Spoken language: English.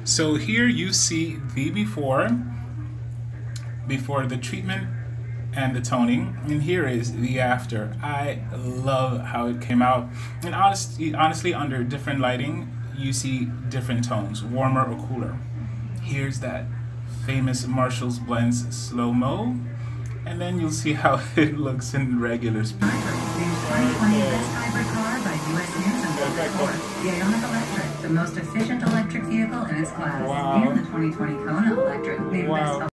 So here you see the before the treatment and the toning, and here is the after. I love how it came out, and honestly, under different lighting, you see different tones, warmer or cooler. Here's that famous Marshall's Blends slow-mo, and then you'll see how it looks in regular speed. Best hybrid car by US News and World Report. The Ioniq Electric, the most efficient electric vehicle in its class. Wow. And the 2020 Kona Electric, named best